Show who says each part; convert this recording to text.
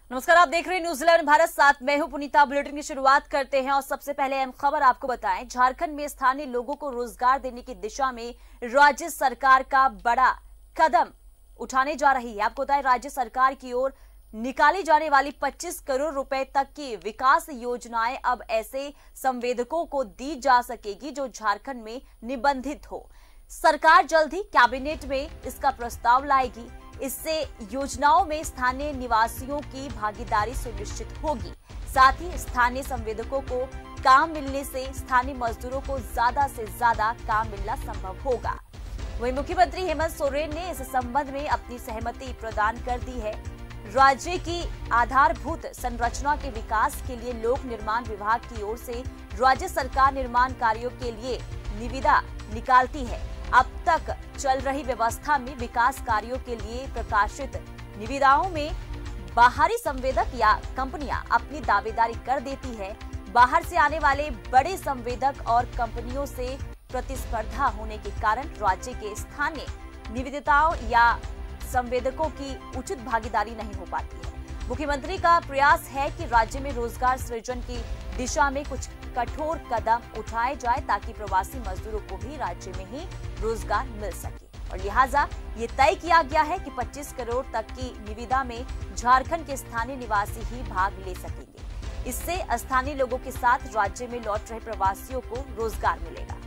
Speaker 1: नमस्कार, आप देख रहे हैं न्यूज 11 भारत। साथ मैं हूं पुनीता। बुलेटिन की शुरुआत करते हैं और सबसे पहले अहम खबर आपको बताएं। झारखंड में स्थानीय लोगों को रोजगार देने की दिशा में राज्य सरकार का बड़ा कदम उठाने जा रही है। आपको बताएं, राज्य सरकार की ओर निकाली जाने वाली 25 करोड़ रुपए तक की विकास योजनाएं अब ऐसे संवेदकों को दी जा सकेगी जो झारखंड में निबंधित हो। सरकार जल्द ही कैबिनेट में इसका प्रस्ताव लाएगी। इससे योजनाओं में स्थानीय निवासियों की भागीदारी सुनिश्चित होगी। साथ ही स्थानीय संवेदकों को काम मिलने से स्थानीय मजदूरों को ज्यादा से ज्यादा काम मिलना संभव होगा। वहीं मुख्यमंत्री हेमंत सोरेन ने इस संबंध में अपनी सहमति प्रदान कर दी है। राज्य की आधारभूत संरचना के विकास के लिए लोक निर्माण विभाग की ओर से राज्य सरकार निर्माण कार्यों के लिए निविदा निकालती है। अब तक चल रही व्यवस्था में विकास कार्यों के लिए प्रकाशित निविदाओं में बाहरी संवेदक या कंपनियां अपनी दावेदारी कर देती है। बाहर से आने वाले बड़े संवेदक और कंपनियों से प्रतिस्पर्धा होने के कारण राज्य के स्थानीय निविदाताओं या संवेदकों की उचित भागीदारी नहीं हो पाती है। मुख्यमंत्री का प्रयास है कि राज्य में रोजगार सृजन की दिशा में कुछ कठोर कदम उठाए जाए ताकि प्रवासी मजदूरों को भी राज्य में ही रोजगार मिल सके। और लिहाजा ये तय किया गया है कि 25 करोड़ तक की निविदा में झारखंड के स्थानीय निवासी ही भाग ले सकेंगे। इससे स्थानीय लोगों के साथ राज्य में लौट रहे प्रवासियों को रोजगार मिलेगा।